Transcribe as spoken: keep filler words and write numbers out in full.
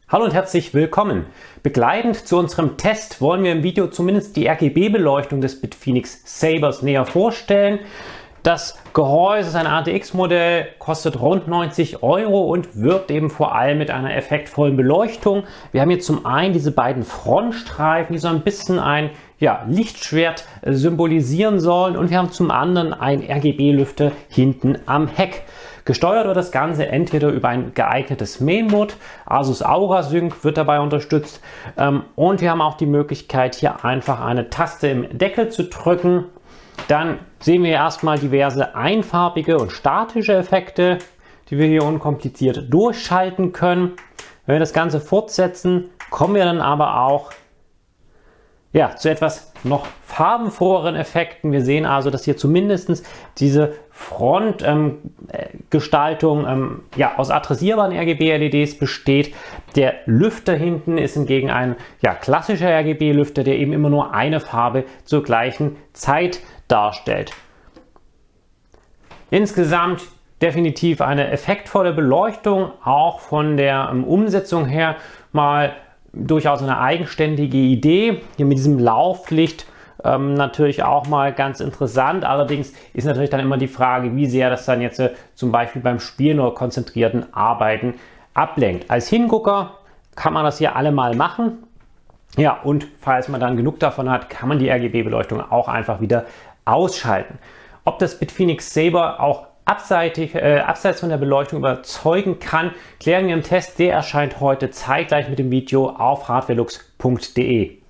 Hallo und herzlich willkommen. Begleitend zu unserem Test wollen wir im Video zumindest die R G B-Beleuchtung des Bitfenix Sabers näher vorstellen. Das Gehäuse ist ein A T X-Modell, kostet rund neunzig Euro und wirkt eben vor allem mit einer effektvollen Beleuchtung. Wir haben hier zum einen diese beiden Frontstreifen, die so ein bisschen ein ja, Lichtschwert symbolisieren sollen, und wir haben zum anderen einen R G B-Lüfter hinten am Heck. Gesteuert wird das Ganze entweder über ein geeignetes Mainboard, Asus AuraSync wird dabei unterstützt, ähm, und wir haben auch die Möglichkeit, hier einfach eine Taste im Deckel zu drücken. Dann sehen wir erstmal diverse einfarbige und statische Effekte, die wir hier unkompliziert durchschalten können. Wenn wir das Ganze fortsetzen, kommen wir dann aber auch ja, zu etwas noch farbenfroheren Effekten. Wir sehen also, dass hier zumindest diese Frontgestaltung ähm, ähm, ja, aus adressierbaren R G B-L E Ds besteht. Der Lüfter hinten ist hingegen ein ja, klassischer R G B-Lüfter, der eben immer nur eine Farbe zur gleichen Zeit darstellt. Insgesamt definitiv eine effektvolle Beleuchtung, auch von der ähm, Umsetzung her mal durchaus eine eigenständige Idee. Hier mit diesem Lauflicht ähm, natürlich auch mal ganz interessant. Allerdings ist natürlich dann immer die Frage, wie sehr das dann jetzt äh, zum Beispiel beim Spielen oder konzentrierten Arbeiten ablenkt. Als Hingucker kann man das hier alle mal machen. Ja, und falls man dann genug davon hat, kann man die R G B-Beleuchtung auch einfach wieder ausschalten. Ob das Bitfenix Saber auch Abseitig, äh, abseits von der Beleuchtung überzeugen kann, klären wir im Test. Der erscheint heute zeitgleich mit dem Video auf hardwarelux punkt de.